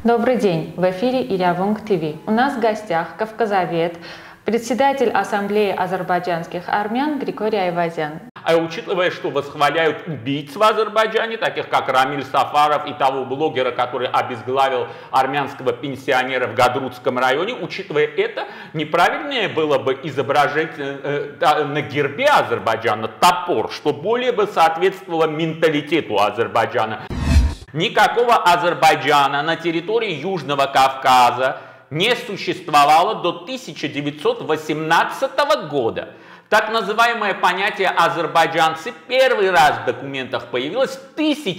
Добрый день! В эфире Илявунг ТВ. У нас в гостях кавказовед, председатель Ассамблеи азербайджанских армян Григорий Айвазян. А учитывая, что восхваляют убийц в Азербайджане, таких как Рамиль Сафаров и того блогера, который обезглавил армянского пенсионера в Гадрутском районе, учитывая это, неправильнее было бы изображать на гербе Азербайджана топор, что более бы соответствовало менталитету Азербайджана. Никакого Азербайджана на территории Южного Кавказа не существовало до 1918 года. Так называемое понятие азербайджанцы первый раз в документах появилось в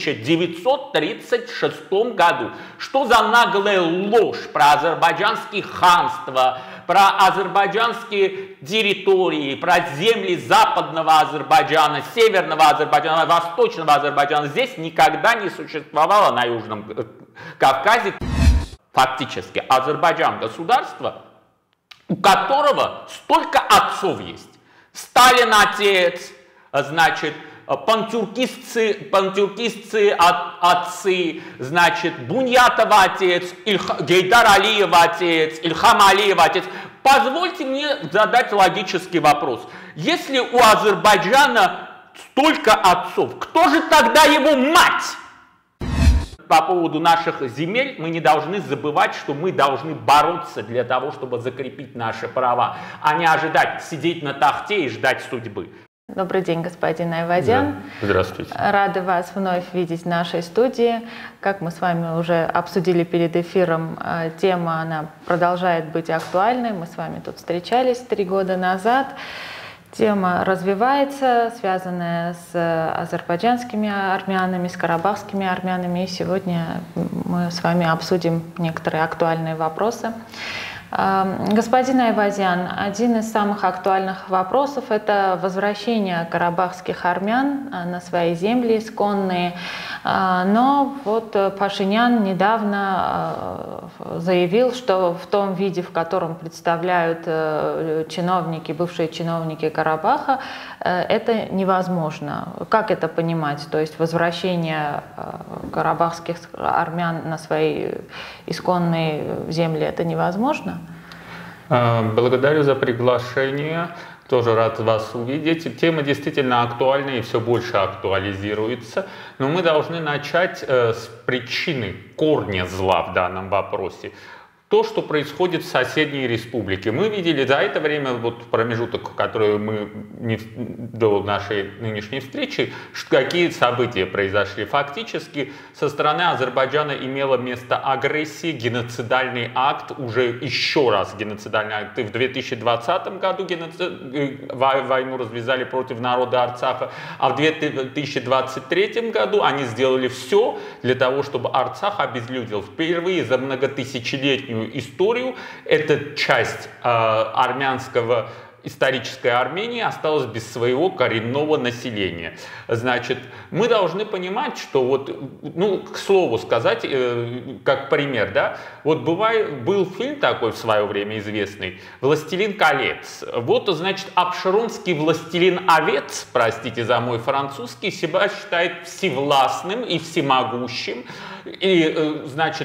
1936 году. Что за наглая ложь про азербайджанские ханства, про азербайджанские территории, про земли западного Азербайджана, северного Азербайджана, восточного Азербайджана здесь никогда не существовало на Южном Кавказе. Фактически Азербайджан государство, у которого столько отцов есть. Сталин отец, значит, пантюркистцы отцы, значит, Буньятов отец, Гейдар Алиев отец, Ильхам Алиев отец. Позвольте мне задать логический вопрос. Если у Азербайджана столько отцов, кто же тогда его мать? По поводу наших земель мы не должны забывать, что мы должны бороться для того, чтобы закрепить наши права, а не ожидать, сидеть на тахте и ждать судьбы. Добрый день, господин Айвазян. Да. Здравствуйте. Рады вас вновь видеть в нашей студии. Как мы с вами уже обсудили перед эфиром, тема она продолжает быть актуальной. Мы с вами тут встречались 3 года назад. Тема развивается, связанная с азербайджанскими армянами, с карабахскими армянами. И сегодня мы с вами обсудим некоторые актуальные вопросы. Господин Айвазян, один из самых актуальных вопросов – это возвращение карабахских армян на свои земли исконные. Но вот Пашинян недавно заявил, что в том виде, в котором представляют чиновники, бывшие чиновники Карабаха, это невозможно. Как это понимать? То есть возвращение карабахских армян на свои исконные земли – это невозможно? Благодарю за приглашение. Тоже рад вас увидеть. Тема действительно актуальна и все больше актуализируется. Но мы должны начать с причины, корня зла в данном вопросе. То, что происходит в соседней республике. Мы видели за это время, вот промежуток, который мы до нашей нынешней встречи, какие события произошли. Фактически со стороны Азербайджана имела место агрессия, геноцидальный акт, уже еще раз геноцидальный акт. И в 2020 году войну развязали против народа Арцаха, а в 2023 году они сделали все для того, чтобы Арцах обезлюдил. Впервые за многотысячелетнюю историю эта часть армянского исторической Армении осталась без своего коренного населения. Значит, мы должны понимать, что вот, к слову сказать, как пример, да, вот был фильм такой в свое время известный «Властелин колец». Вот, значит, абшеронский властелин овец, простите за мой французский, себя считает всевластным и всемогущим, и, значит,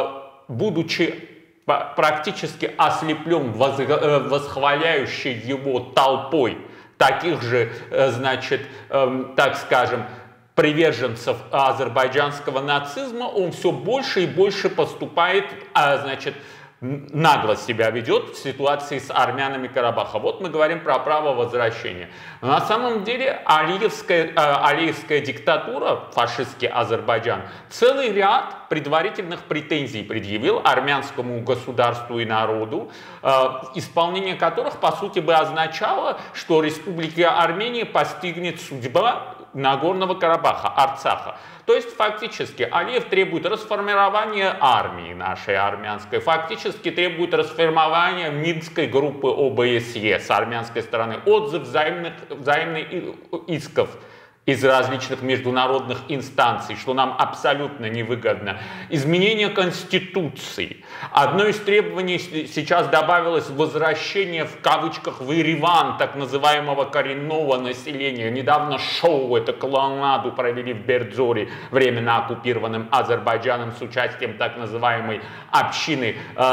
будучи практически ослеплен восхваляющей его толпой таких же, значит, так скажем, приверженцев азербайджанского нацизма, он все больше и больше поступает, значит, нагло себя ведет в ситуации с армянами Карабаха. Вот мы говорим про право возвращения. Но на самом деле алиевская диктатура, фашистский Азербайджан, целый ряд предварительных претензий предъявил армянскому государству и народу, исполнение которых, по сути, бы означало, что Республика Армения постигнет судьба Нагорного Карабаха, Арцаха. То есть фактически Алиев требует расформирования армии нашей армянской, фактически требует расформирования Минской группы ОБСЕ с армянской стороны, отзыв взаимных исков из различных международных инстанций, что нам абсолютно невыгодно. Изменение Конституции. Одно из требований сейчас добавилось возвращение в кавычках в Ереван так называемого коренного населения. Недавно шоу, это клоунаду провели в Бердзоре, временно оккупированным Азербайджаном, с участием так называемой общины,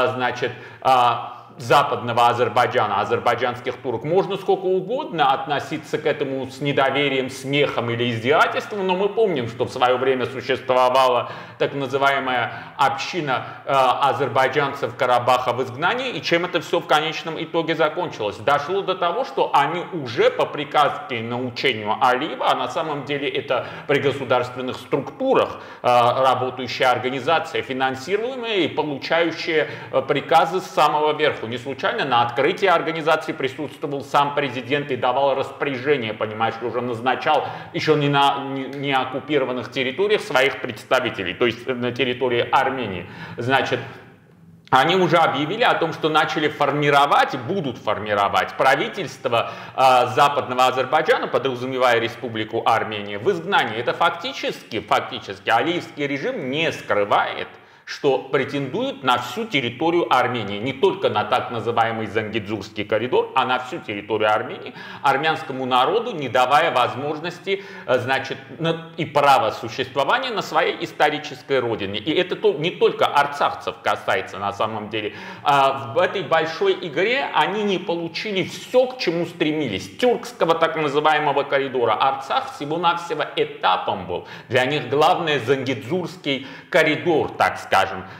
западного Азербайджана, азербайджанских турок. Можно сколько угодно относиться к этому с недоверием, смехом или издевательством, но мы помним, что в свое время существовала так называемая община азербайджанцев Карабаха в изгнании, и чем это все в конечном итоге закончилось. Дошло до того, что они уже по приказке научению Алиева, а на самом деле это при государственных структурах работающая организация, финансируемая и получающая приказы с самого верху. Не случайно на открытии организации присутствовал сам президент и давал распоряжение, понимаешь, уже назначал еще не на оккупированных территориях своих представителей, то есть на территории Армении. Значит, они уже объявили о том, что начали будут формировать правительство западного Азербайджана, подразумевая Республику Армения, в изгнании. Это фактически алиевский режим не скрывает, что претендует на всю территорию Армении, не только на так называемый Зангидзурский коридор, а на всю территорию Армении, армянскому народу, не давая возможности, и права существования на своей исторической родине. И это не только арцахцев касается на самом деле. В этой большой игре они не получили все, к чему стремились. Тюркского так называемого коридора. Арцах всего-навсего этапом был. Для них главное Зангидзурский коридор, так сказать.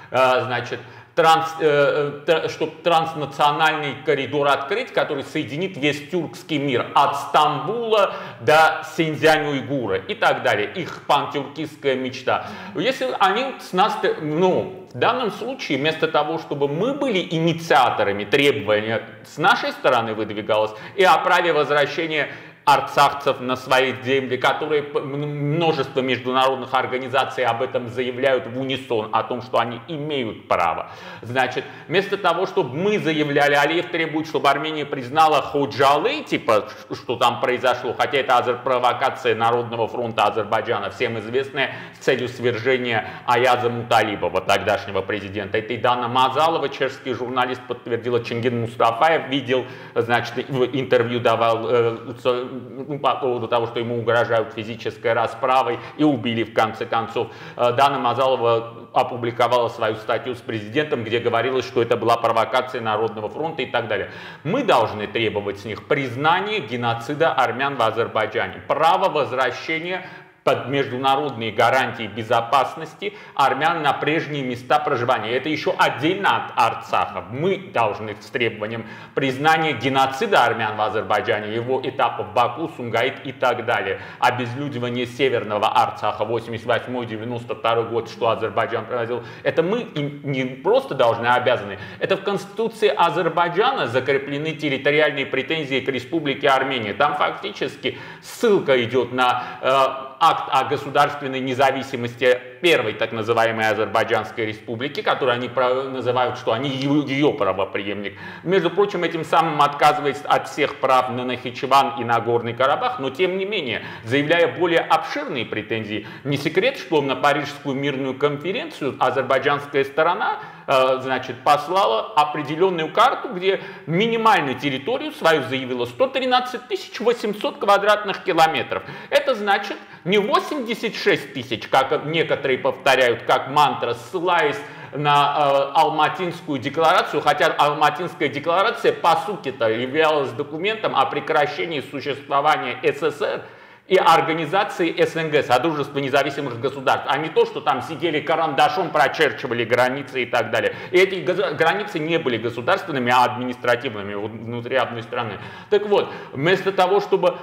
Чтобы транснациональный коридор открыть, который соединит весь тюркский мир от Стамбула до Синьцзянь-Уйгура и так далее. Их пантюркистская мечта. Если они с нас, в данном случае, вместо того, чтобы мы были инициаторами требования с нашей стороны выдвигалось и о праве возвращения арцахцев на свои земли, которые множество международных организаций об этом заявляют в унисон, о том, что они имеют право. Значит, вместо того, чтобы мы заявляли, Алиев требует, чтобы Армения признала Ходжалы, что там произошло, хотя это провокация Народного фронта Азербайджана, всем известная, с целью свержения Аяза Муталибова, тогдашнего президента. Это и Дана Мазалова, чешский журналист, подтвердила, Чингин Мустафаев видел, интервью давал по поводу того, что ему угрожают физической расправой и убили в конце концов. Дана Мазалова опубликовала свою статью с президентом, где говорилось, что это была провокация Народного фронта и так далее. Мы должны требовать с них признания геноцида армян в Азербайджане, право возвращения под международные гарантии безопасности армян на прежние места проживания. Это еще отдельно от Арцаха. Мы должны с требованием признания геноцида армян в Азербайджане, его этапов Баку, Сумгаит и так далее. Обезлюдивание Северного Арцаха 88-92 год, что Азербайджан проводил. Это мы не просто должны, а обязаны. Это в Конституции Азербайджана закреплены территориальные претензии к Республике Армения. Там фактически ссылка идет на акт о государственной независимости первой так называемой Азербайджанской республики, которую они называют, что они ее правопреемник. Между прочим, этим самым отказывается от всех прав на Нахичеван и на Горный Карабах, но тем не менее, заявляя более обширные претензии. Не секрет, что на Парижскую мирную конференцию азербайджанская сторона послала определенную карту, где минимальную территорию свою заявила 113 800 квадратных километров. Это значит не 86 тысяч, как некоторые повторяют, как мантра, ссылаясь на Алматинскую декларацию, хотя Алматинская декларация по сути-то являлась документом о прекращении существования СССР и организации СНГ, Содружества независимых государств, а не то, что там сидели карандашом, прочерчивали границы и так далее. И эти границы не были государственными, а административными внутри одной страны. Так вот, вместо того, чтобы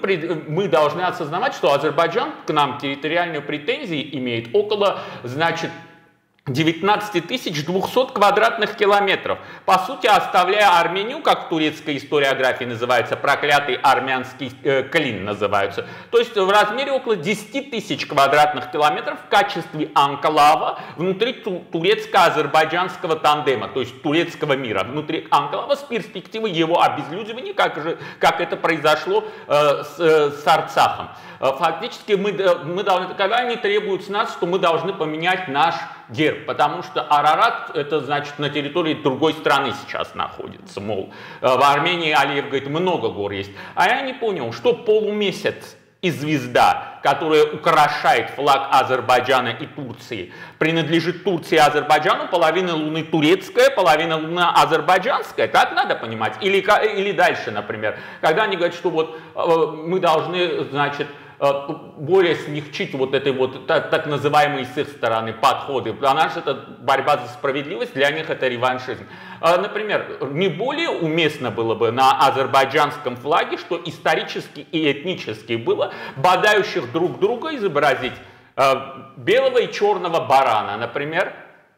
мы должны осознавать, что Азербайджан к нам территориальные претензии имеет около, 19 200 квадратных километров, по сути оставляя Армению, как в турецкой историографии называется, проклятый армянский клин называются, то есть в размере около 10 000 квадратных километров в качестве анклава внутри турецко-азербайджанского тандема, то есть турецкого мира, внутри анклава с перспективой его обезлюдивания, как это произошло с Арцахом. Фактически мы должны, когда они требуют с нас, что мы должны поменять наш герб, потому что Арарат, это значит на территории другой страны сейчас находится, мол, в Армении, Алиев говорит, много гор есть. А я не понял, что полумесяц и звезда, которая украшает флаг Азербайджана и Турции, принадлежит Турции и Азербайджану, половина Луны турецкая, половина Луны азербайджанская, так надо понимать? Или дальше, например, когда они говорят, что вот мы должны, значит, более смягчить вот этой вот так называемые с их стороны подходы. Для нас это борьба за справедливость, для них это реваншизм. Например, не более уместно было бы на азербайджанском флаге, что исторически и этнически было, бодающих друг друга изобразить белого и черного барана, например.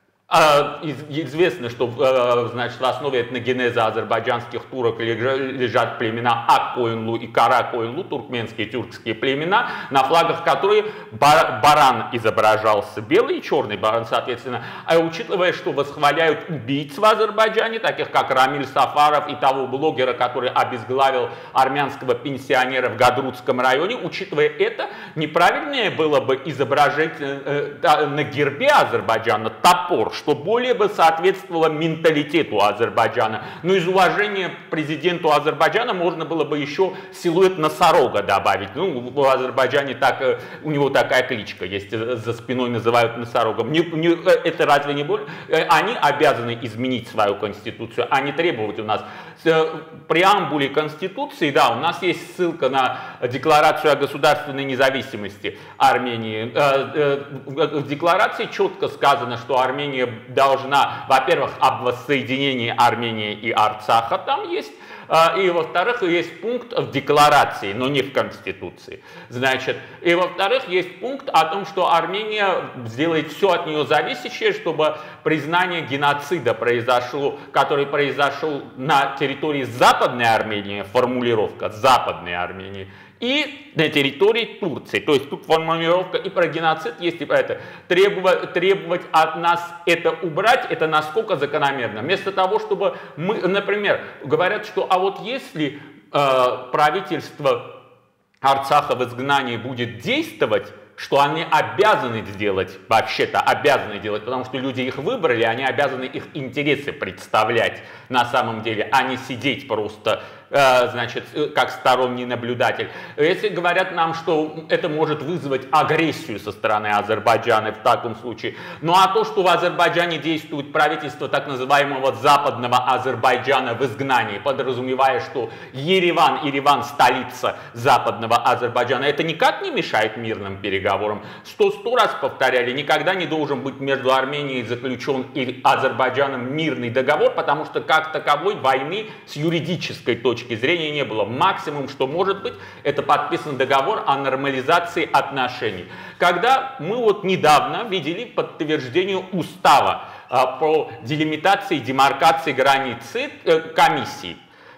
Известно, что значит, в основе этногенеза азербайджанских турок лежат племена Ак-Коинлу и Кара-Коинлу, туркменские и тюркские племена, на флагах которых баран изображался, белый и черный баран, соответственно. А учитывая, что восхваляют убийц в Азербайджане, таких как Рамиль Сафаров и того блогера, который обезглавил армянского пенсионера в Гадрутском районе, учитывая это, неправильнее было бы изображать на гербе Азербайджана топор, что более бы соответствовало менталитету Азербайджана. Но из уважения к президенту Азербайджана можно было бы еще силуэт носорога добавить. Ну, в Азербайджане у него такая кличка есть, за спиной называют носорогом. Это разве не более? Они обязаны изменить свою конституцию, а не требовать у нас. В преамбуле конституции, да, у нас есть ссылка на декларацию о государственной независимости Армении. В декларации четко сказано, что Армения должна, во-первых, об воссоединении Армении и Арцаха там есть, и, во-вторых, есть пункт в декларации, но не в Конституции. Значит, и, во-вторых, есть пункт о том, что Армения сделает все от нее зависящее, чтобы признание геноцида который произошел на территории Западной Армении, формулировка Западной Армении, и на территории Турции. То есть тут формулировка и про геноцид есть, и про это. Требовать от нас это убрать, это насколько закономерно. Вместо того, чтобы мы, например, говорят, что а вот если правительство Арцаха в изгнании будет действовать, что они обязаны сделать, вообще-то обязаны делать, потому что люди их выбрали, они обязаны их интересы представлять на самом деле, а не сидеть просто, значит, как сторонний наблюдатель. Если говорят нам, что это может вызвать агрессию со стороны Азербайджана в таком случае, ну а то, что в Азербайджане действует правительство так называемого западного Азербайджана в изгнании, подразумевая, что Ереван столица западного Азербайджана, это никак не мешает мирным переговорам. 100 раз повторяли, никогда не должен быть между Арменией заключен и Азербайджаном мирный договор, потому что как таковой войны с юридической точки зрения не было. Максимум, что может быть, это подписан договор о нормализации отношений. Когда мы вот недавно видели подтверждение устава по делимитации, демаркации границы комиссии.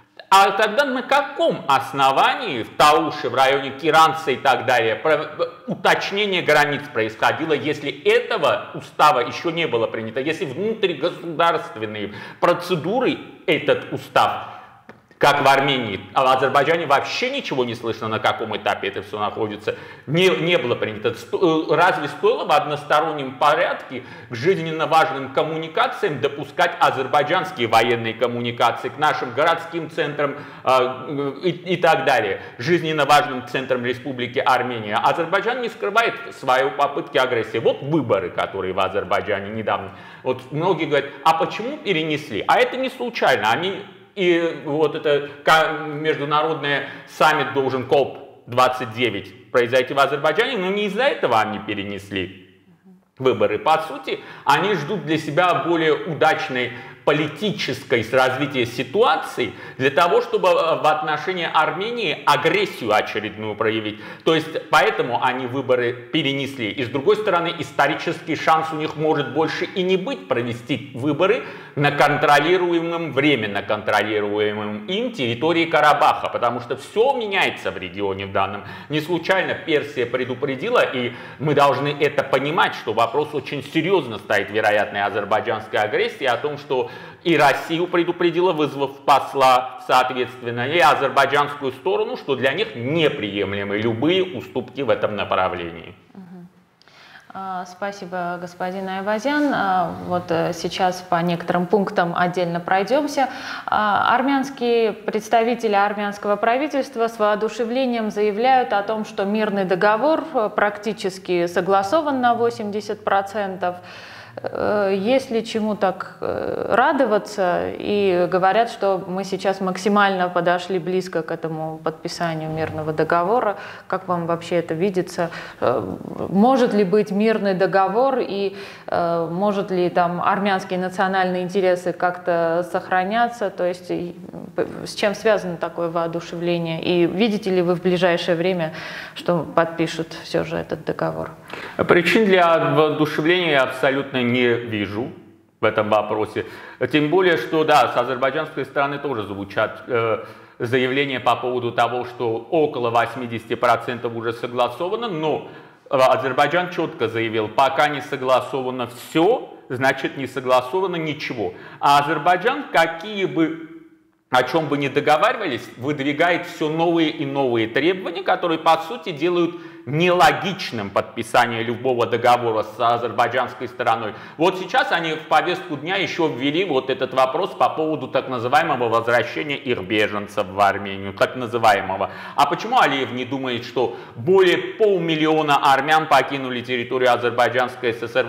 А тогда на каком основании в Тауше, в районе Киранца и так далее, уточнение границ происходило, если этого устава еще не было принято, если внутригосударственные процедуры этот устав, как в Армении, а в Азербайджане вообще ничего не слышно, на каком этапе это все находится, не было принято. Разве стоило в одностороннем порядке к жизненно важным коммуникациям допускать азербайджанские военные коммуникации к нашим городским центрам и так далее, жизненно важным центрам Республики Армения? Азербайджан не скрывает свои попытки агрессии. Вот выборы, которые в Азербайджане недавно. Вот многие говорят, а почему перенесли? А это не случайно. И вот это международный саммит должен КОП-29 произойти в Азербайджане, но не из-за этого они перенесли выборы. По сути, они ждут для себя более удачной политической развития ситуации для того, чтобы в отношении Армении агрессию очередную проявить. То есть поэтому они выборы перенесли. И с другой стороны, исторический шанс у них может больше и не быть провести выборы на контролируемом, временно контролируемом им территории Карабаха, потому что все меняется в регионе в данном. Не случайно Персия предупредила, и мы должны это понимать, что вопрос очень серьезно стоит вероятной азербайджанской агрессии, о том, что и Россию предупредила, вызвав посла, соответственно, и азербайджанскую сторону, что для них неприемлемы любые уступки в этом направлении. Спасибо, господин Айвазян. Вот сейчас по некоторым пунктам отдельно пройдемся. Армянские представители армянского правительства с воодушевлением заявляют о том, что мирный договор практически согласован на 80%. Есть ли чему так радоваться? И говорят, что мы сейчас максимально подошли близко к этому подписанию мирного договора. Как вам вообще это видится? Может ли быть мирный договор и может ли там армянские национальные интересы как-то сохраняться? То есть с чем связано такое воодушевление? И видите ли вы в ближайшее время, что подпишут все же этот договор? Причин для воодушевления я абсолютно не вижу в этом вопросе. Тем более, что да, с азербайджанской стороны тоже звучат заявления по поводу того, что около 80% уже согласовано, но Азербайджан четко заявил, пока не согласовано все, значит не согласовано ничего. А Азербайджан, о чем бы ни договаривались, выдвигает все новые и новые требования, которые по сути делают нелогичным подписание любого договора с азербайджанской стороной. Вот сейчас они в повестку дня еще ввели вот этот вопрос по поводу так называемого возвращения их беженцев в Армению, так называемого. А почему Алиев не думает, что более 500 000 армян покинули территорию Азербайджанской ССР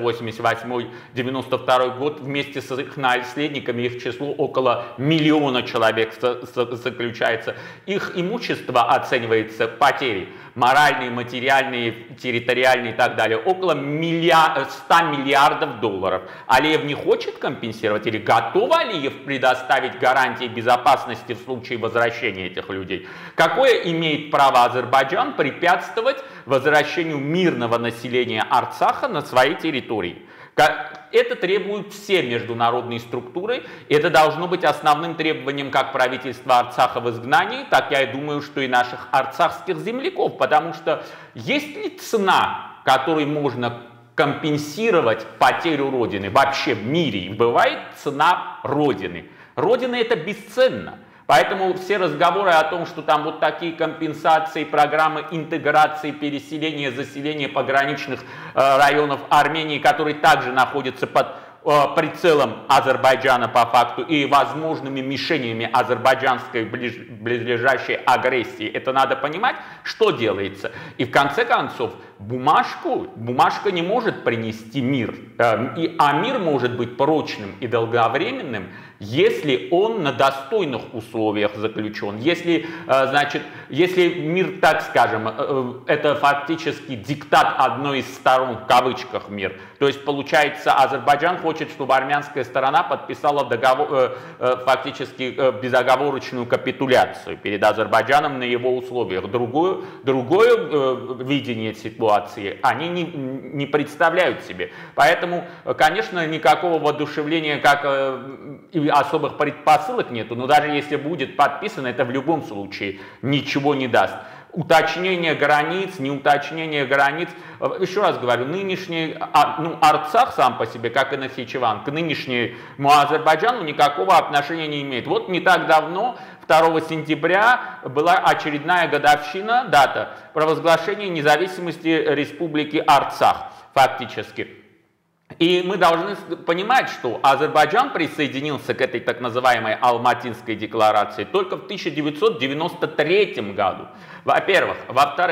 88-92 год вместе с их наследниками, их число около 1 миллиона человек заключается. Их имущество оценивается потери. Моральные, материальные, территориальные и так далее, около 100 миллиардов долларов. Алиев не хочет компенсировать или готов Алиев предоставить гарантии безопасности в случае возвращения этих людей? Какое имеет право Азербайджан препятствовать возвращению мирного населения Арцаха на своей территории? Это требуют все международные структуры. Это должно быть основным требованием как правительства Арцаха в изгнании, так я и думаю, что и наших арцахских земляков. Потому что есть ли цена, которой можно компенсировать потерю Родины вообще в мире? Бывает цена Родины. Родина это бесценно. Поэтому все разговоры о том, что там вот такие компенсации, программы интеграции, переселения, заселения пограничных районов Армении, которые также находятся под прицелом Азербайджана по факту и возможными мишенями азербайджанской близлежащей агрессии. Это надо понимать, что делается. И в конце концов, бумажка не может принести мир. А мир может быть прочным и долговременным, если он на достойных условиях заключен. Если мир, так скажем, это фактически диктат одной из сторон, в кавычках, мир. То есть, получается, Азербайджан хочет, чтобы армянская сторона подписала фактически безоговорочную капитуляцию перед Азербайджаном на его условиях. Другое видение ситуации они не представляют себе. Поэтому, конечно, никакого воодушевления, и особых предпосылок нету, но даже если будет подписано, это в любом случае ничего не даст. Уточнение границ, неуточнение границ. Еще раз говорю, нынешний Арцах сам по себе, как и Нахичеван, к нынешнему Азербайджану никакого отношения не имеет. Вот не так давно, 2 сентября, была очередная годовщина, дата провозглашения независимости Республики Арцах, фактически. И мы должны понимать, что Азербайджан присоединился к этой так называемой Алматинской декларации только в 1993 году. Во-первых. Во-вторых,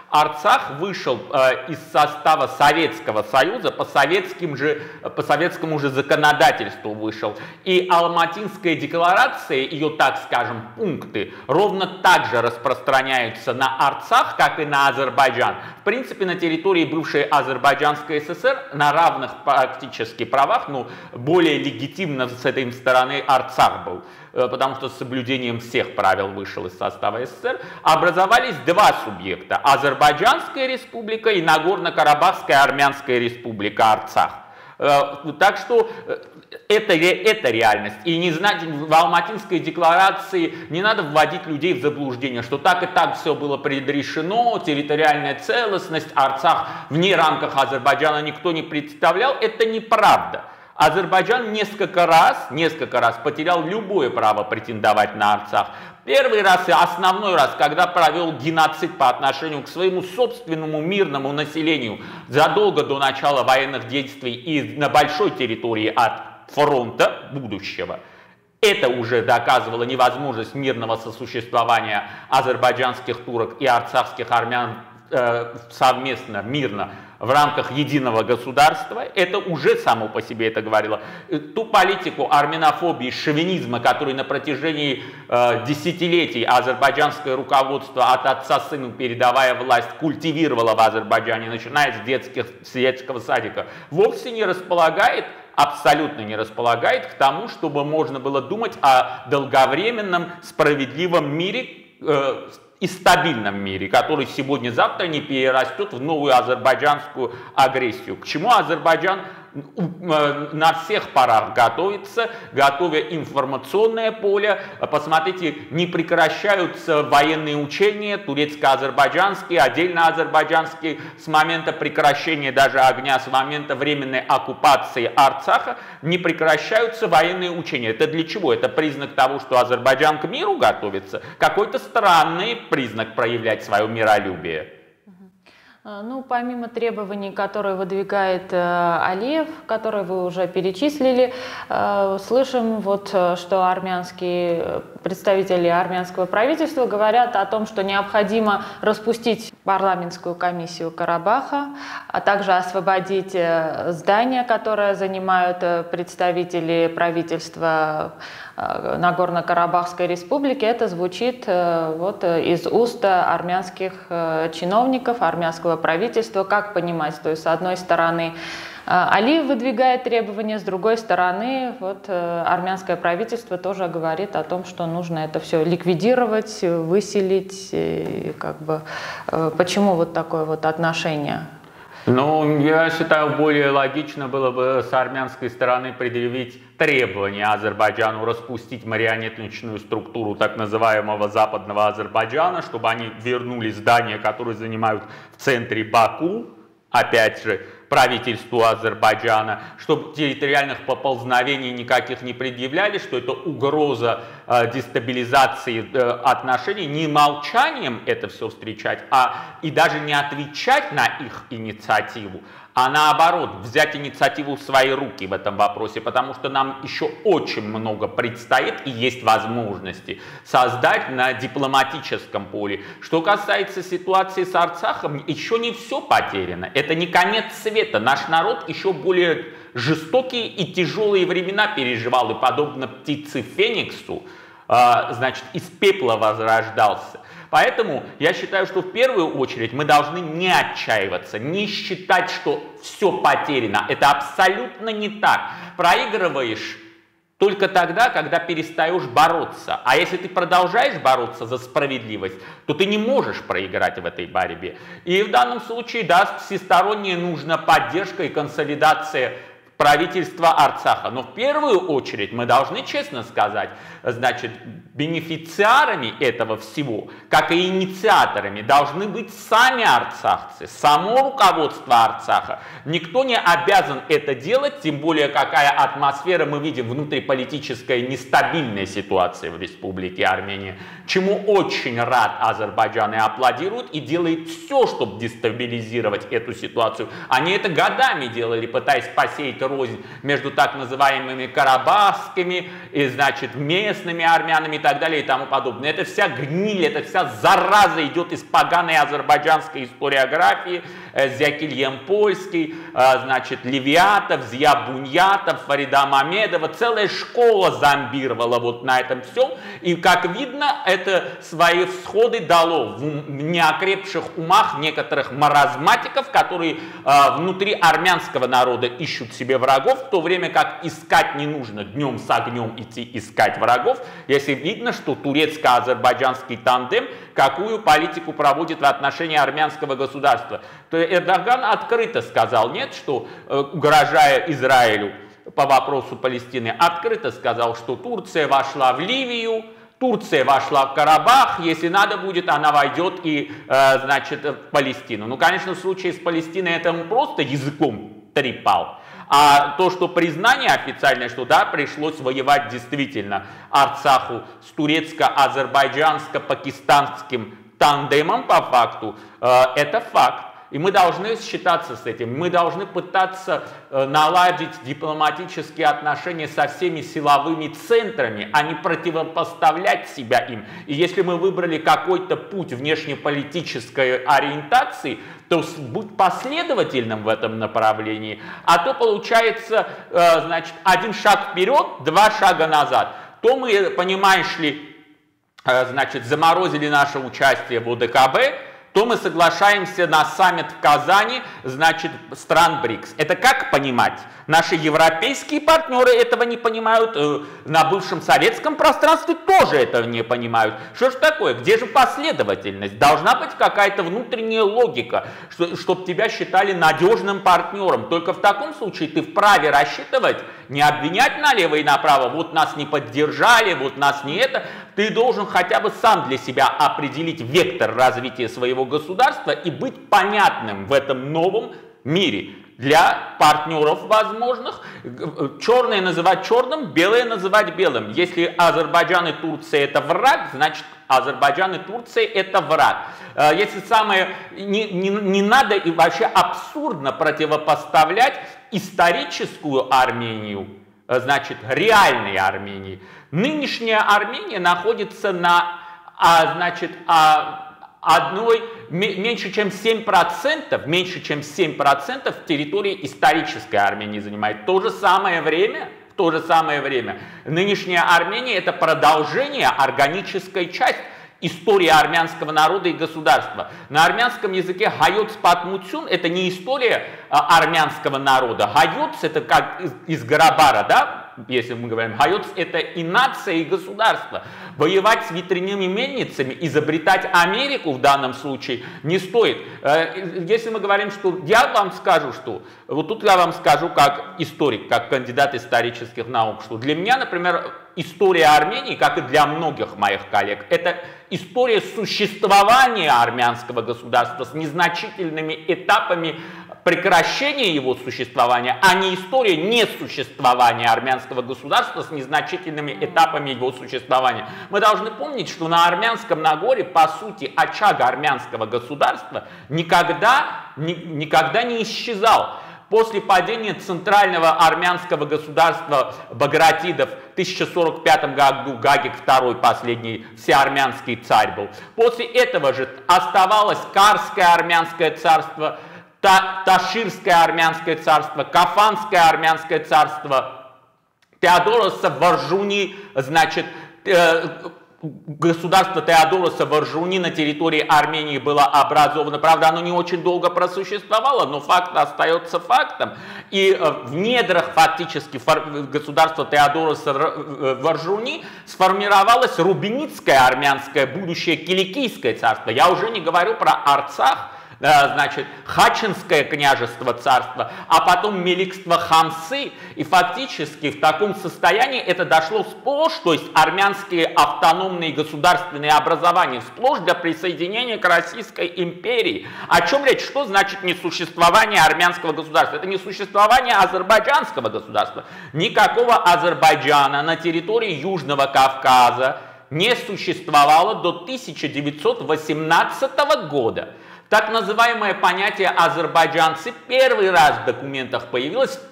Арцах вышел из состава Советского Союза, по советскому же законодательству вышел. И Алматинская декларация, ее, так скажем, пункты, ровно так же распространяются на Арцах, как и на Азербайджан. В принципе, на территории бывшей Азербайджанской ССР на равных практически правах, но более легитимно с этой стороны Арцах был, потому что с соблюдением всех правил вышел из состава СССР, образовались два субъекта: Азербайджанская республика и Нагорно-Карабахская армянская республика Арцах. Так что это реальность. И не знать, в Алматинской декларации не надо вводить людей в заблуждение, что так и так все было предрешено, территориальная целостность, Арцах вне рамках Азербайджана никто не представлял. Это неправда. Азербайджан несколько раз потерял любое право претендовать на Арцах. Первый раз и основной раз, когда провел геноцид по отношению к своему собственному мирному населению задолго до начала военных действий и на большой территории от фронта будущего. Это уже доказывало невозможность мирного сосуществования азербайджанских турок и арцахских армян совместно, мирно, в рамках единого государства. Это уже само по себе это говорило. Ту политику армянофобии, шовинизма, который на протяжении десятилетий азербайджанское руководство от отца сыну, передавая власть, культивировало в Азербайджане, начиная с детского садика, вовсе не располагает, абсолютно не располагает к тому, чтобы можно было думать о долговременном справедливом мире и стабильном мире, который сегодня-завтра не перерастет в новую азербайджанскую агрессию. К чему Азербайджан на всех парах готовится, готовя информационное поле. Посмотрите, не прекращаются военные учения, турецко-азербайджанские, отдельно азербайджанские, с момента прекращения даже огня, с момента временной оккупации Арцаха, не прекращаются военные учения. Это для чего? Это признак того, что Азербайджан к миру готовится? Какой-то странный признак проявлять свое миролюбие. Ну, помимо требований, которые выдвигает Алиев, которые вы уже перечислили, слышим, вот, что армянские представители армянского правительства говорят о том, что необходимо распустить парламентскую комиссию Карабаха, а также освободить здания, которые занимают представители правительства Нагорно-Карабахской республики. Это звучит вот из уст армянских чиновников, армянского правительства. Как понимать? То есть, с одной стороны, Алиев выдвигает требования, с другой стороны, вот, армянское правительство тоже говорит о том, что нужно это все ликвидировать, выселить. И как бы, почему вот такое вот отношение? Ну, я считаю, более логично было бы с армянской стороны предъявить требование Азербайджану распустить марионеточную структуру так называемого Западного Азербайджана, чтобы они вернули здания, которые занимают в центре Баку, опять же, правительству Азербайджана, чтобы территориальных поползновений никаких не предъявляли, что это угроза дестабилизации отношений, не молчанием это все встречать, а и даже не отвечать на их инициативу, а наоборот взять инициативу в свои руки в этом вопросе, потому что нам еще очень много предстоит и есть возможности создать на дипломатическом поле. Что касается ситуации с Арцахом, еще не все потеряно, это не конец света. Наш народ еще более жестокие и тяжелые времена переживал, и подобно птице Фениксу, значит, из пепла возрождался. Поэтому я считаю, что в первую очередь мы должны не отчаиваться, не считать, что все потеряно. Это абсолютно не так. Проигрываешь только тогда, когда перестаешь бороться. А если ты продолжаешь бороться за справедливость, то ты не можешь проиграть в этой борьбе. И в данном случае, да, всесторонне нужна поддержка и консолидация правительства Арцаха. Но в первую очередь мы должны честно сказать, значит, бенефициарами этого всего, как и инициаторами, должны быть сами арцахцы, само руководство Арцаха. Никто не обязан это делать, тем более какая атмосфера мы видим, внутриполитическая нестабильная ситуация в Республике Армения, чему очень рад Азербайджан и аплодирует, и делает все, чтобы дестабилизировать эту ситуацию. Они это годами делали, пытаясь посеять рознь между так называемыми карабахскими и, значит, местными армянами и так далее и тому подобное. Это вся гниль, это вся зараза идет из поганой азербайджанской историографии, Зякильем Польский, значит, Левиатов, Зия Буньятов, Фарида Мамедова. Целая школа зомбировала вот на этом всем. И, как видно, это свои всходы дало в неокрепших умах некоторых маразматиков, которые внутри армянского народа ищут себе врагов, в то время как искать не нужно днем с огнем идти искать врагов, если видно, что турецко-азербайджанский тандем какую политику проводит в отношении армянского государства. То Эрдоган открыто сказал нет, что, угрожая Израилю по вопросу Палестины, открыто сказал, что Турция вошла в Ливию, Турция вошла в Карабах, если надо будет, она войдет и, значит, в Палестину. Ну, конечно, в случае с Палестиной это он просто языком трепал. А то, что признание официальное, что да, пришлось воевать действительно Арцаху с турецко-азербайджанско-пакистанским тандемом по факту, это факт. И мы должны считаться с этим. Мы должны пытаться наладить дипломатические отношения со всеми силовыми центрами, а не противопоставлять себя им. И если мы выбрали какой-то путь внешнеполитической ориентации, то будь последовательным в этом направлении. А то получается, значит, один шаг вперед, два шага назад. То мы, понимаешь ли, значит, заморозили наше участие в ОДКБ, то мы соглашаемся на саммит в Казани, значит, стран БРИКС. Это как понимать? Наши европейские партнеры этого не понимают, на бывшем советском пространстве тоже этого не понимают. Что ж такое? Где же последовательность? Должна быть какая-то внутренняя логика, чтобы тебя считали надежным партнером. Только в таком случае ты вправе рассчитывать, не обвинять налево и направо, вот нас не поддержали, вот нас не это. Ты должен хотя бы сам для себя определить вектор развития своего государства и быть понятным в этом новом мире для партнеров возможных. Черное называть черным, белое называть белым. Если Азербайджан и Турция это враг, значит Азербайджан и Турция это враг. Если самое не надо и вообще абсурдно противопоставлять историческую Армению, значит, реальной Армении. Нынешняя Армения находится на, значит, одной, меньше чем 7% территории исторической Армении занимает. В то же самое время нынешняя Армения это продолжение, органической части истории армянского народа и государства. На армянском языке «хайоц патмутюн» это не история армянского народа. «Хайоц» это как из Гарабара, да? Если мы говорим «хайоц» это и нация, и государство. Воевать с ветряными мельницами, изобретать Америку в данном случае не стоит. Если мы говорим, что я вам скажу, что вот тут я вам скажу как историк, как кандидат исторических наук, что для меня, например, история Армении, как и для многих моих коллег, это история существования армянского государства с незначительными этапами прекращения его существования, а не история несуществования армянского государства с незначительными этапами его существования. Мы должны помнить, что на Армянском Нагорье, по сути, очаг армянского государства никогда не исчезал. После падения центрального армянского государства Багратидов в 1045 году Гагик II, последний всеармянский царь был. После этого же оставалось Карское армянское царство, Таширское армянское царство, Кафанское армянское царство, Теодороса Варжуни, значит, государство Теодороса Варжуни на территории Армении было образовано. Правда, оно не очень долго просуществовало, но факт остается фактом. И в недрах фактически государства Теодороса Варжуни сформировалось Рубиницкое армянское будущее Киликийское царство. Я уже не говорю про Арцах, значит, Хачинское княжество царство, а потом Меликство Хамсы, и фактически в таком состоянии это дошло сплошь, то есть армянские автономные государственные образования сплошь для присоединения к Российской империи. О чем речь? Что значит несуществование армянского государства? Это несуществование азербайджанского государства. Никакого Азербайджана на территории Южного Кавказа не существовало до 1918 года. Так называемое понятие азербайджанцы первый раз в документах появилось в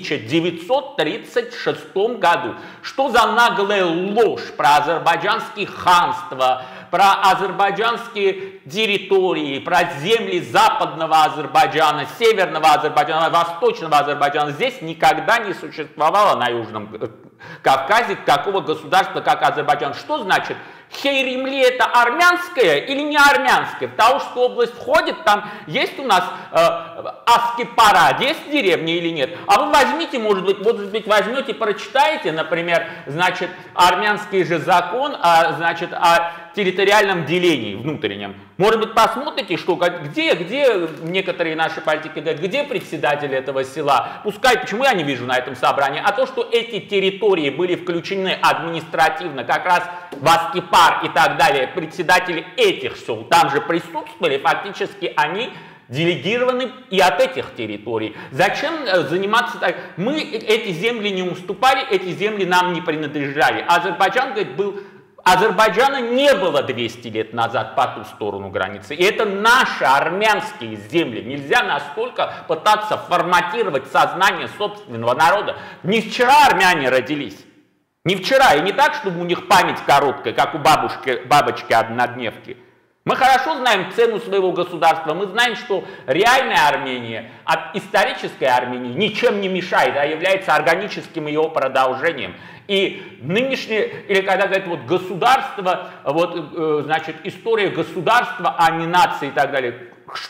1936 году. Что за наглая ложь про азербайджанские ханства, про азербайджанские территории, про земли западного Азербайджана, северного Азербайджана, восточного Азербайджана. Здесь никогда не существовало на Южном Кавказе такого государства, как Азербайджан. Что значит? Хейримли это армянское или не армянское? В Таушскую область входит, там есть у нас Аскепара, есть деревня или нет? А вы возьмите, может быть, возьмете, прочитаете, например, значит, армянский же закон, значит, о территориальном делении внутреннем. Может быть, посмотрите, что, где некоторые наши политики говорят, где председатель этого села? Пускай, почему я не вижу на этом собрании? А то, что эти территории были включены административно, как раз в Аскепар и так далее, председатели этих сел там же присутствовали, фактически они делегированы и от этих территорий. Зачем заниматься так? Мы эти земли не уступали, эти земли нам не принадлежали. Азербайджан, говорит, был... Азербайджана не было 200 лет назад по ту сторону границы. И это наши армянские земли. Нельзя настолько пытаться форматировать сознание собственного народа. Не вчера армяне родились. Не вчера. И не так, чтобы у них память короткая, как у бабочки-однодневки. Мы хорошо знаем цену своего государства, мы знаем, что реальная Армения от исторической Армении ничем не мешает, а является органическим ее продолжением. И нынешнее, или когда говорят, вот государство, вот, значит, история государства, а не нации и так далее,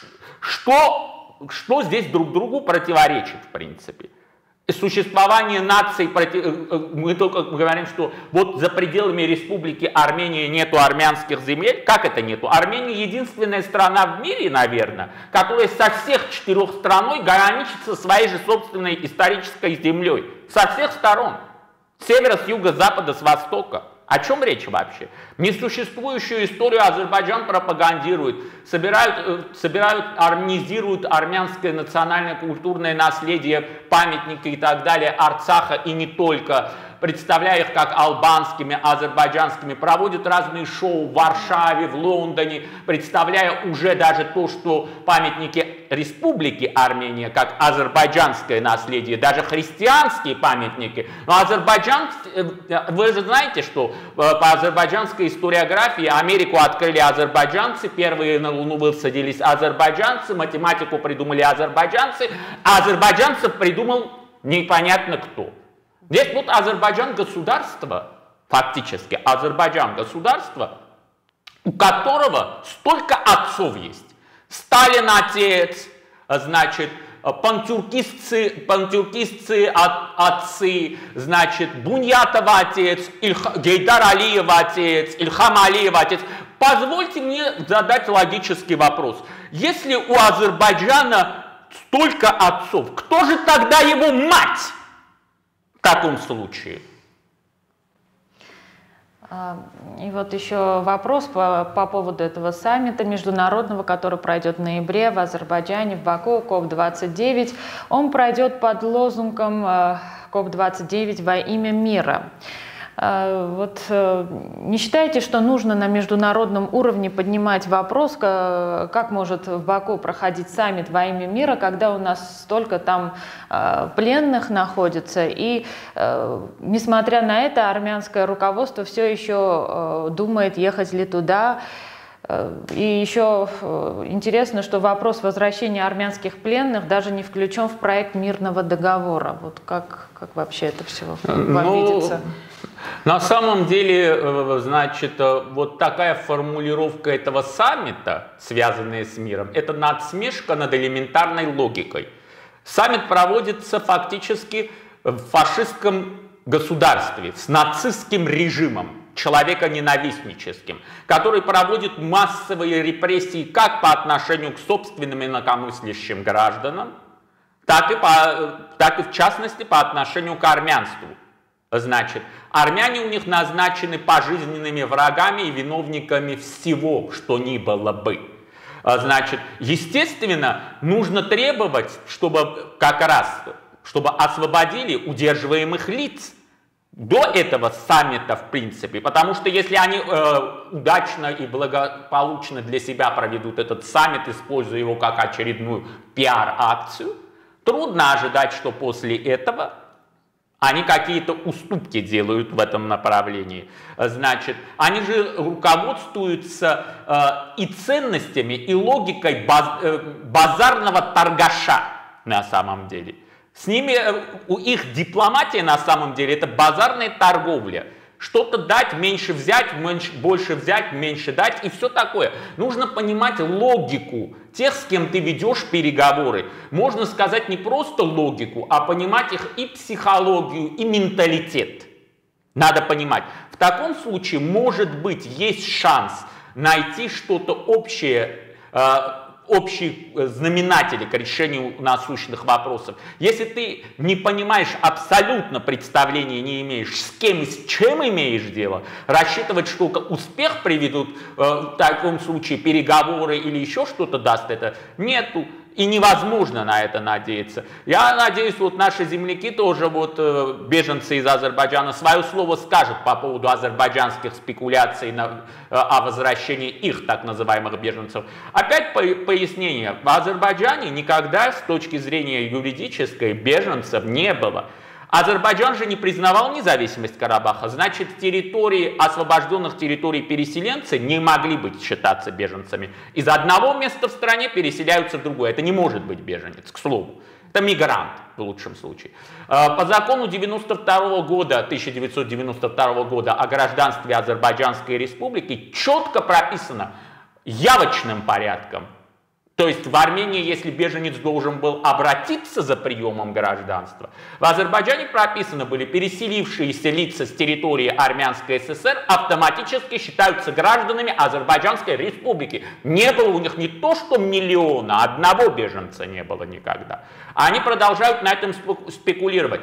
что здесь друг другу противоречит, в принципе? Существование наций, мы только говорим, что вот за пределами республики Армении нету армянских земель. Как это нету? Армения единственная страна в мире, наверное, которая со всех 4 страной граничит со своей же собственной исторической землей. Со всех сторон. С севера, с юга, с запада, с востока. О чем речь вообще? Несуществующую историю Азербайджан пропагандирует, собирают, арменизируют армянское национальное культурное наследие, памятники и так далее, Арцаха и не только, представляя их как албанскими, азербайджанскими, проводят разные шоу в Варшаве, в Лондоне, представляя уже даже то, что памятники Республики Армения, как азербайджанское наследие, даже христианские памятники. Но Азербайджан, вы же знаете, что по азербайджанской историографии Америку открыли азербайджанцы, первые на Луну высадились азербайджанцы, математику придумали азербайджанцы, а азербайджанцев придумал непонятно кто. Здесь вот Азербайджан государство, фактически Азербайджан государство, у которого столько отцов есть. Сталин отец, значит, пантюркистцы отцы, значит, Буньятов отец, Гейдар Алиев отец, Ильхам Алиев отец. Позвольте мне задать логический вопрос. Если у Азербайджана столько отцов, кто же тогда его мать в таком случае? И вот еще вопрос по поводу этого саммита международного, который пройдет в ноябре в Азербайджане, в Баку, КОП-29. Он пройдет под лозунгом КОП-29 во имя мира. Вот не считаете, что нужно на международном уровне поднимать вопрос, как может в Баку проходить саммит во имя мира, когда у нас столько там пленных находится, и несмотря на это армянское руководство все еще думает, ехать ли туда. И еще интересно, что вопрос возвращения армянских пленных даже не включен в проект мирного договора. Вот как вообще это все вам видится? На самом деле, значит, вот такая формулировка этого саммита, связанная с миром, это надсмешка над элементарной логикой. Саммит проводится фактически в фашистском государстве с нацистским режимом, человеконенавистническим, который проводит массовые репрессии как по отношению к собственным инакомыслящим гражданам, так и в частности по отношению к армянству. Значит, армяне у них назначены пожизненными врагами и виновниками всего, что ни было бы. Значит, естественно, нужно требовать, чтобы освободили удерживаемых лиц. до этого саммита в принципе, потому что если они удачно и благополучно для себя проведут этот саммит, используя его как очередную пиар-акцию, трудно ожидать, что после этого они какие-то уступки делают в этом направлении. Значит, они же руководствуются и ценностями, и логикой базарного торгаша на самом деле. С ними, у их дипломатия на самом деле это базарная торговля. Что-то дать, меньше взять, больше взять, меньше дать и все такое. Нужно понимать логику тех, с кем ты ведешь переговоры. Можно сказать не просто логику, а понимать их и психологию, и менталитет. Надо понимать. В таком случае, может быть, есть шанс найти что-то общее, общие знаменатели к решению насущных вопросов. Если ты не понимаешь абсолютно представления, не имеешь, с кем и с чем имеешь дело, рассчитывать, что успех приведут в таком случае переговоры или еще что-то даст это, нету. И невозможно на это надеяться. Я надеюсь, вот наши земляки тоже, вот беженцы из Азербайджана, свое слово скажут по поводу азербайджанских спекуляций о возвращении их так называемых беженцев. Опять пояснение. В Азербайджане никогда с точки зрения юридической беженцев не было. Азербайджан же не признавал независимость Карабаха, значит, территории, освобожденных территорий переселенцы не могли быть считаться беженцами. Из одного места в стране переселяются в другое. Это не может быть беженец, к слову. Это мигрант в лучшем случае. По закону 1992 года о гражданстве Азербайджанской республики четко прописано явочным порядком. То есть в Армении, если беженец должен был обратиться за приемом гражданства, в Азербайджане прописаны были переселившиеся лица с территории Армянской ССР автоматически считаются гражданами Азербайджанской республики. Не было у них не то что миллиона, одного беженца не было никогда. Они продолжают на этом спекулировать.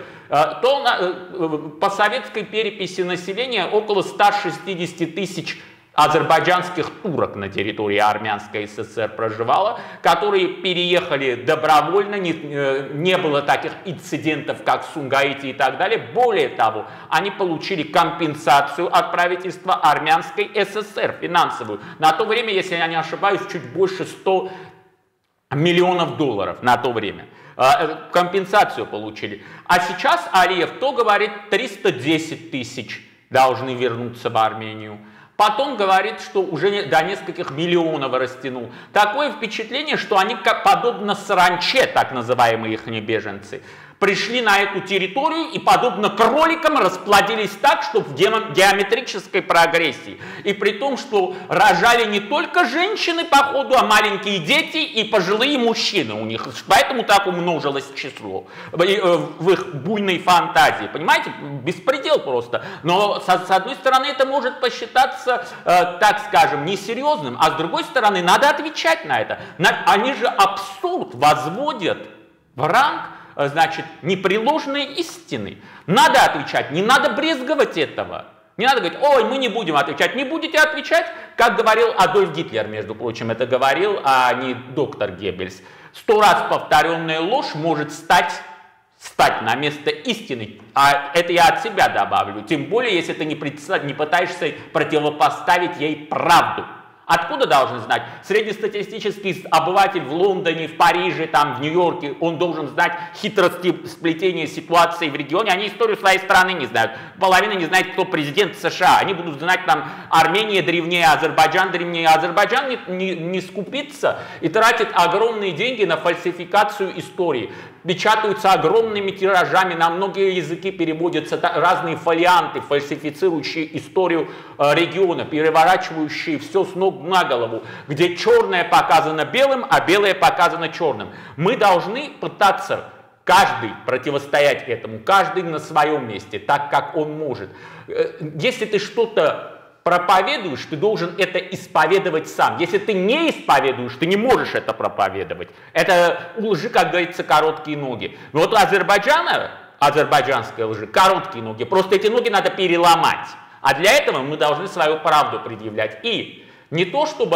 По советской переписи населения около 160 тысяч азербайджанских турок на территории Армянской ССР проживало, которые переехали добровольно, не было таких инцидентов, как в Сумгаите и так далее. Более того, они получили компенсацию от правительства Армянской ССР, финансовую. На то время, если я не ошибаюсь, чуть больше 100 миллионов долларов на то время. Компенсацию получили. А сейчас Алиев то говорит, 310 тысяч должны вернуться в Армению. Потом говорит, что уже до нескольких миллионов растянул. Такое впечатление, что они, как подобно саранче, так называемые их беженцы, пришли на эту территорию и, подобно кроликам, расплодились так, что в геометрической прогрессии. И при том, что рожали не только женщины, по ходу, а маленькие дети и пожилые мужчины у них. Поэтому так умножилось число в их буйной фантазии. Понимаете, беспредел просто. Но с одной стороны это может посчитаться, так скажем, несерьезным, а с другой стороны надо отвечать на это. Они же абсурд возводят в ранг, значит, непреложные истины. Надо отвечать, не надо брезговать этого. Не надо говорить, ой, мы не будем отвечать. Не будете отвечать, как говорил Адольф Гитлер, между прочим, это говорил, а не доктор Геббельс. 100 раз повторенная ложь может стать на место истины. А это я от себя добавлю. Тем более, если ты не пытаешься противопоставить ей правду. Откуда должен знать? Среднестатистический обыватель в Лондоне, в Париже, там, в Нью-Йорке, он должен знать хитрости сплетения ситуации в регионе. Они историю своей страны не знают. Половина не знает, кто президент США. Они будут знать, там, Армения древнее, Азербайджан древнее. Азербайджан не скупится и тратит огромные деньги на фальсификацию истории. Печатаются огромными тиражами, на многие языки переводятся разные фолианты, фальсифицирующие историю региона, переворачивающие все с ног на голову, где черное показано белым, а белое показано черным. Мы должны пытаться каждый противостоять этому, каждый на своем месте, так как он может. Если ты что-то проповедуешь, ты должен это исповедовать сам. Если ты не исповедуешь, ты не можешь это проповедовать. Это у лжи, как говорится, короткие ноги. Но вот у Азербайджана, азербайджанской лжи, короткие ноги. Просто эти ноги надо переломать. А для этого мы должны свою правду предъявлять. И не то, чтобы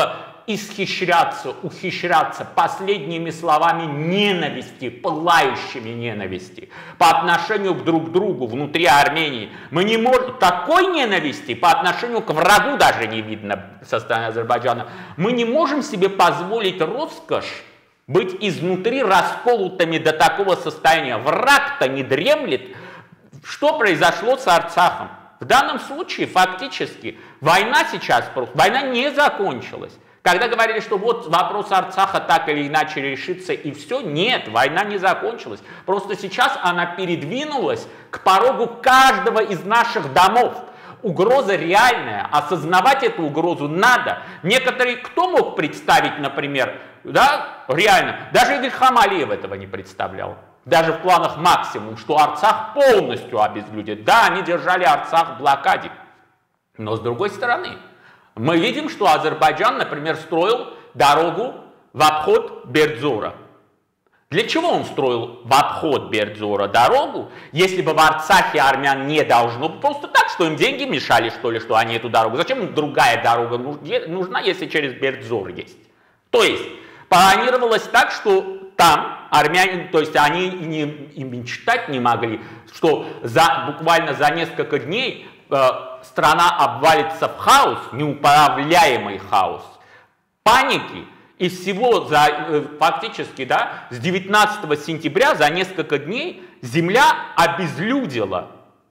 ухищряться последними словами ненависти, пылающими ненависти по отношению друг к другу внутри Армении. Мы не можем, такой ненависти по отношению к врагу даже не видно со стороны Азербайджана. Мы не можем себе позволить роскошь быть изнутри расколотыми до такого состояния. Враг-то не дремлет. Что произошло с Арцахом? В данном случае фактически война не закончилась. Когда говорили, что вот вопрос Арцаха так или иначе решится и все, нет, война не закончилась. Просто сейчас она передвинулась к порогу каждого из наших домов. Угроза реальная, осознавать эту угрозу надо. Некоторые, кто мог представить, например, да, реально, даже Ильхам Алиев этого не представлял. Даже в планах максимум, что Арцах полностью обезлюдит. Да, они держали Арцах в блокаде. Но с другой стороны, мы видим, что Азербайджан, например, строил дорогу в обход Бердзора. Для чего он строил в обход Бердзора дорогу, если бы в Арцахе армян не должно быть? Просто так, что им деньги мешали, что ли, что они эту дорогу? Зачем им другая дорога нужна, если через Бердзор есть? То есть, планировалось так, что там армяне, то есть они и мечтать не могли, что буквально за несколько дней страна обвалится в хаос, неуправляемый хаос, паники, и всего фактически с 19 сентября за несколько дней земля обезлюдила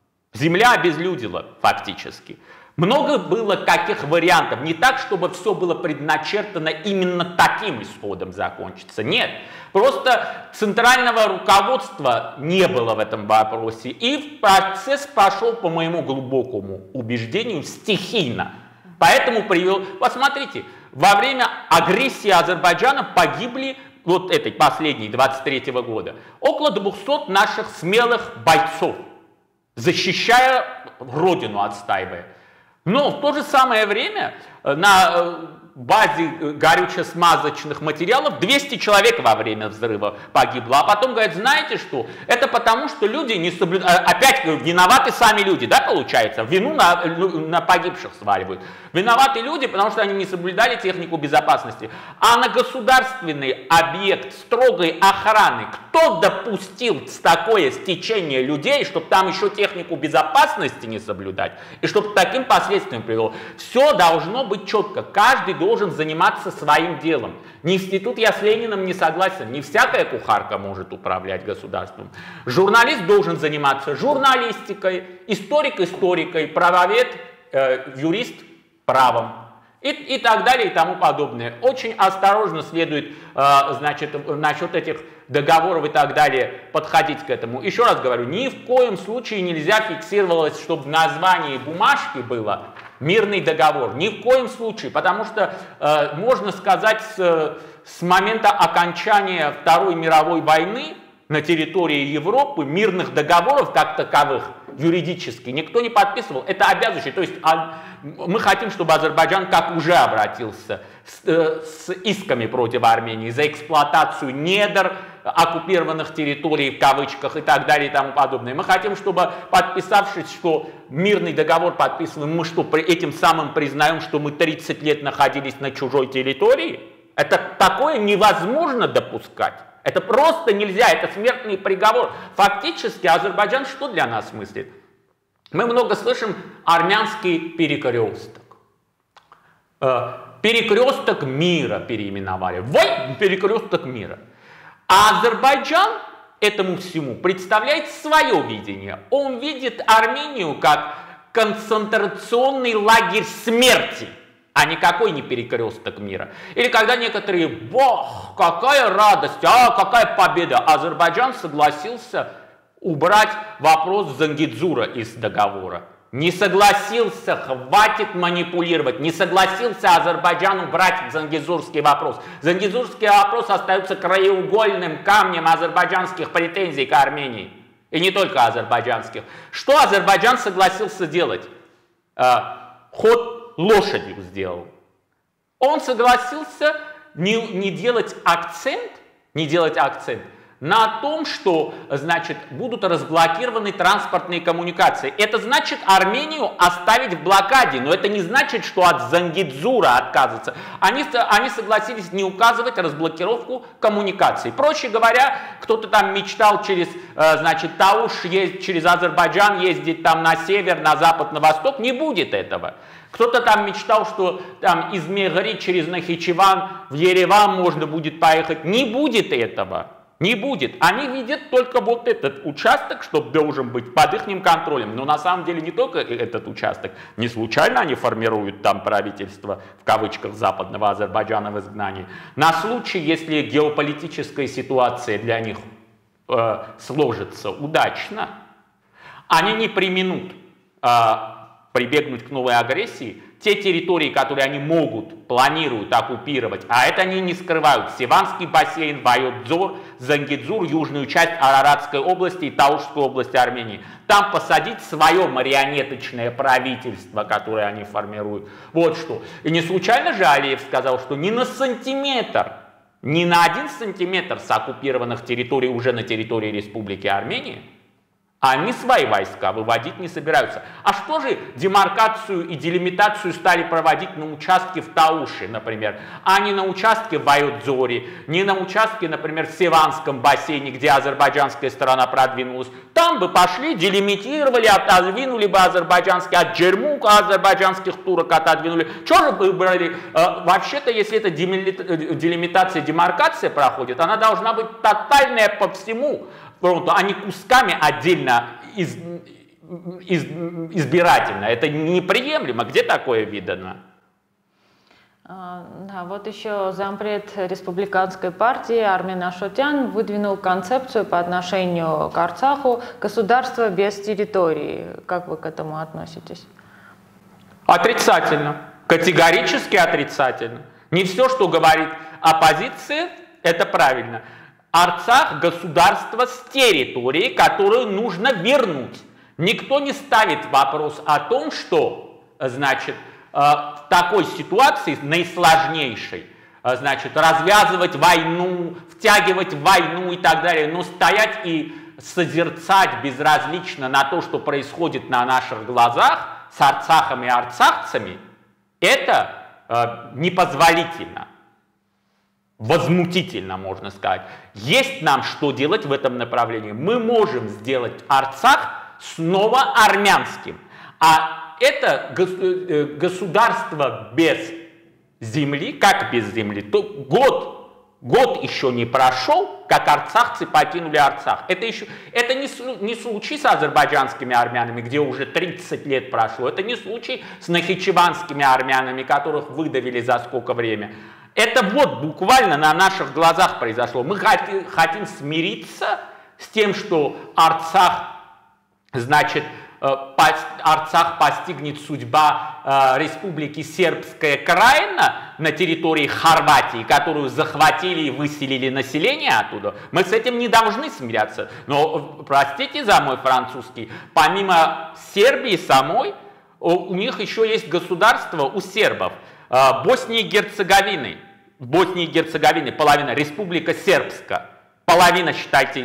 фактически. Много было каких вариантов, не так, чтобы все было предначертано именно таким исходом закончиться, нет. Просто центрального руководства не было в этом вопросе, и процесс пошел, по моему глубокому убеждению, стихийно. Поэтому посмотрите, во время агрессии Азербайджана погибли, вот этой последней, 23-го года, около 200 наших смелых бойцов, защищая родину, отстаивая. Но в то же самое время на базе горюче-смазочных материалов 200 человек во время взрыва погибло. А потом говорят, знаете что, это потому, что люди не соблюдают, опять виноваты сами люди, да, получается, вину на погибших сваливают. Виноваты люди, потому что они не соблюдали технику безопасности. А на государственный объект строгой охраны кто допустил такое стечение людей, чтобы там еще технику безопасности не соблюдать, и чтобы к таким последствиям привело? Все должно быть четко, каждый должен заниматься своим делом. Тут я с Лениным не согласен, не всякая кухарка может управлять государством. Журналист должен заниматься журналистикой, историк историкой, правовед, юрист правом и так далее и тому подобное. Очень осторожно следует, насчет этих договоров и так далее подходить к этому. Еще раз говорю, ни в коем случае нельзя фиксировалось, чтобы в названии бумажки было мирный договор. Ни в коем случае, потому что можно сказать, с момента окончания Второй мировой войны на территории Европы мирных договоров как таковых юридически никто не подписывал. Это обязывающее. То есть мы хотим, чтобы Азербайджан как уже обратился с исками против Армении за эксплуатацию недр, оккупированных территорий в кавычках и так далее и тому подобное. Мы хотим, чтобы, подписавшись, что мирный договор подписываем, мы что, этим самым признаем, что мы 30 лет находились на чужой территории? Это такое невозможно допускать. Это просто нельзя, это смертный приговор. Фактически Азербайджан что для нас мыслит? Мы много слышим армянский перекресток. Перекресток мира переименовали. Перекресток мира. А Азербайджан этому всему представляет свое видение. Он видит Армению как концентрационный лагерь смерти, а никакой не перекресток мира. Или когда некоторые, бог, какая радость, какая победа. Азербайджан согласился убрать вопрос Зангидзура из договора. Не согласился, хватит манипулировать, не согласился Азербайджан убрать зангизурский вопрос. Зангизурский вопрос остается краеугольным камнем азербайджанских претензий к Армении. И не только азербайджанских. Что Азербайджан согласился делать? Ход лошадью сделал. Он согласился не делать акцент на том, что, значит, будут разблокированы транспортные коммуникации. Это значит Армению оставить в блокаде, но это не значит, что от Зангидзура отказываться. Они согласились не указывать разблокировку коммуникаций. Проще говоря, кто-то там мечтал через, значит, Тауш, через Азербайджан ездить там на север, на запад, на восток. Не будет этого. Кто-то там мечтал, что там из Мегри через Нахичеван в Ереван можно будет поехать. Не будет этого. Не будет. Они видят только вот этот участок, что должен быть под их контролем. Но на самом деле не только этот участок. Не случайно они формируют там правительство, в кавычках, западного Азербайджана в изгнании. На случай, если геополитическая ситуация для них сложится удачно, они не преминут прибегнуть к новой агрессии. Те территории, которые они могут, планируют оккупировать, а это они не скрывают. Севанский бассейн, Вайотзор, Зангидзур, южную часть Араратской области и Таушской области Армении. Там посадить свое марионеточное правительство, которое они формируют. Вот что. И не случайно же Алиев сказал, что ни на сантиметр, ни на 1 сантиметр с оккупированных территорий уже на территории Республики Армения они свои войска выводить не собираются. А что же демаркацию и делимитацию стали проводить на участке в Тауше, например, а не на участке в Вайотзоре, не на участке, например, в Севанском бассейне, где азербайджанская сторона продвинулась? Там бы пошли, делимитировали, отодвинули бы азербайджанские, от Джермука азербайджанских турок отодвинули. Что же выбрали? Вообще-то, если эта делимитация, демаркация проходит, она должна быть тотальная по всему фронту, а не кусками отдельно избирательно. Это неприемлемо. Где такое видано? Да, вот еще зампред республиканской партии Армен Ашотян выдвинул концепцию по отношению к Арцаху «Государство без территории». Как вы к этому относитесь? Отрицательно. Категорически отрицательно. Не все, что говорит оппозиция, это правильно. Арцах – государство с территорией, которую нужно вернуть. Никто не ставит вопрос о том, что, значит, в такой ситуации, наисложнейшей, значит, развязывать войну, втягивать в войну и так далее, но стоять и созерцать безразлично на то, что происходит на наших глазах с Арцахом и арцахцами, это непозволительно. Возмутительно, можно сказать. Есть нам что делать в этом направлении. Мы можем сделать Арцах снова армянским. А это государство без земли, как без земли, то год еще не прошел, как арцахцы покинули Арцах. Это не случай с азербайджанскими армянами, где уже 30 лет прошло. Это не случай с нахичеванскими армянами, которых выдавили за сколько времени. Это вот буквально на наших глазах произошло. Мы хотим смириться с тем, что Арцах, значит, Арцах постигнет судьба Республики Сербская Краина на территории Хорватии, которую захватили и выселили население оттуда. Мы с этим не должны смиряться. Но, простите за мой французский, помимо Сербии самой, у них еще есть государство у сербов. Боснии и Герцеговины. В Боснии и Герцеговине половина, Республика Сербская, половина, считайте,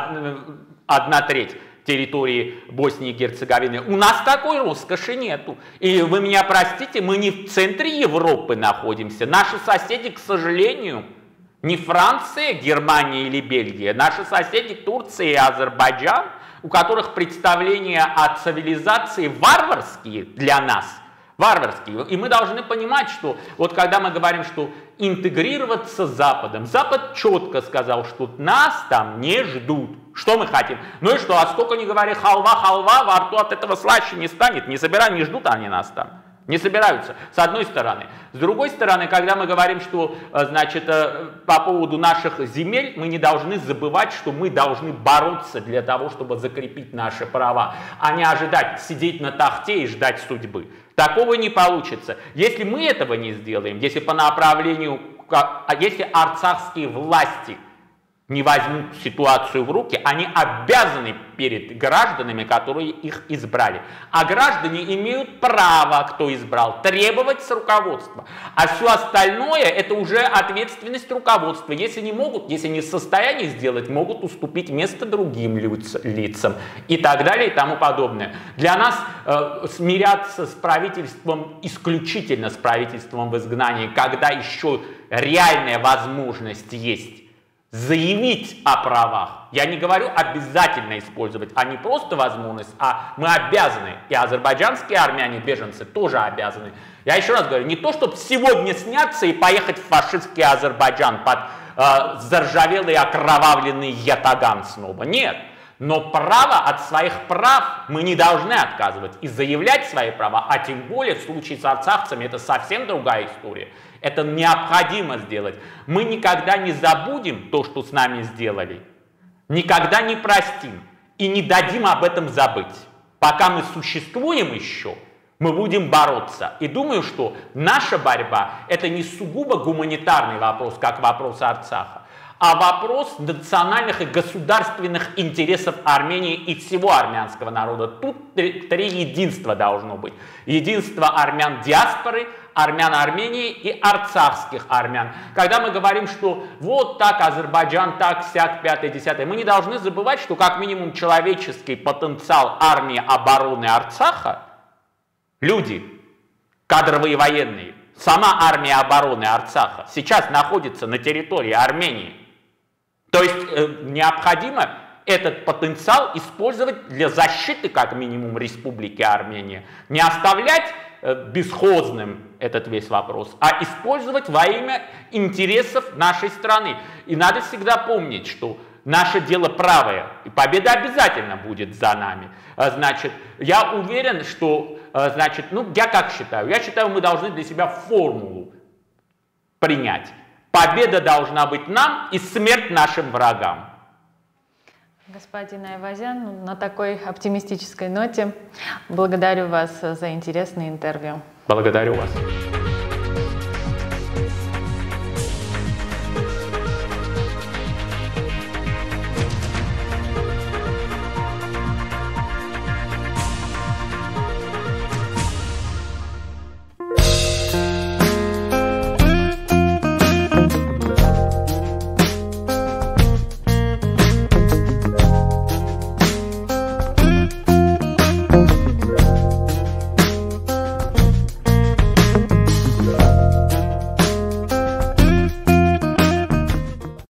1/3 территории Боснии и Герцеговины. У нас такой роскоши нету. И вы меня простите, мы не в центре Европы находимся. Наши соседи, к сожалению, не Франция, Германия или Бельгия. Наши соседи Турция и Азербайджан, у которых представления о цивилизации варварские для нас. Варварские. И мы должны понимать, что вот когда мы говорим, что интегрироваться с Западом, Запад четко сказал, что нас там не ждут. Что мы хотим? Ну и что, а сколько ни говори халва, во рту от этого слаще не станет. Не ждут они нас там. Не собираются, с одной стороны. С другой стороны, когда мы говорим, что, значит, по поводу наших земель, мы не должны забывать, что мы должны бороться для того, чтобы закрепить наши права, а не ожидать, сидеть на тахте и ждать судьбы. Такого не получится. Если мы этого не сделаем, если по направлению, если арцахские власти не возьмут ситуацию в руки, они обязаны перед гражданами, которые их избрали. А граждане имеют право, кто избрал, требовать с руководства. А все остальное это уже ответственность руководства. Если не могут, если не в состоянии сделать, могут уступить место другим лицам и так далее и тому подобное. Для нас смиряться с правительством, исключительно с правительством в изгнании, когда еще реальная возможность есть заявить о правах. Я не говорю обязательно использовать, а не просто возможность, а мы обязаны. И азербайджанские армяне, беженцы, тоже обязаны. Я еще раз говорю, не то, чтобы сегодня сняться и поехать в фашистский Азербайджан под заржавелый окровавленный ятаган снова. Нет. Но право от своих прав мы не должны отказывать и заявлять свои права, а тем более в случае с арцахцами это совсем другая история. Это необходимо сделать. Мы никогда не забудем то, что с нами сделали, никогда не простим и не дадим об этом забыть. Пока мы существуем еще, мы будем бороться. И думаю, что наша борьба это не сугубо гуманитарный вопрос, как вопрос Арцаха, а вопрос национальных и государственных интересов Армении и всего армянского народа. Тут три единства должно быть. Единство армян диаспоры, армян Армении и арцахских армян. Когда мы говорим, что вот так Азербайджан, так, сяк, пятое, десятое, мы не должны забывать, что как минимум человеческий потенциал армии обороны Арцаха, люди, кадровые военные, сама армия обороны Арцаха сейчас находится на территории Армении. То есть необходимо этот потенциал использовать для защиты, как минимум, Республики Армения. Не оставлять бесхозным этот весь вопрос, а использовать во имя интересов нашей страны. И надо всегда помнить, что наше дело правое, и победа обязательно будет за нами. Значит, я уверен, что, значит, ну, я как считаю? Я считаю, мы должны для себя формулу принять. Победа должна быть нам и смерть нашим врагам. Господин Айвазян, на такой оптимистической ноте благодарю вас за интересное интервью. Благодарю вас.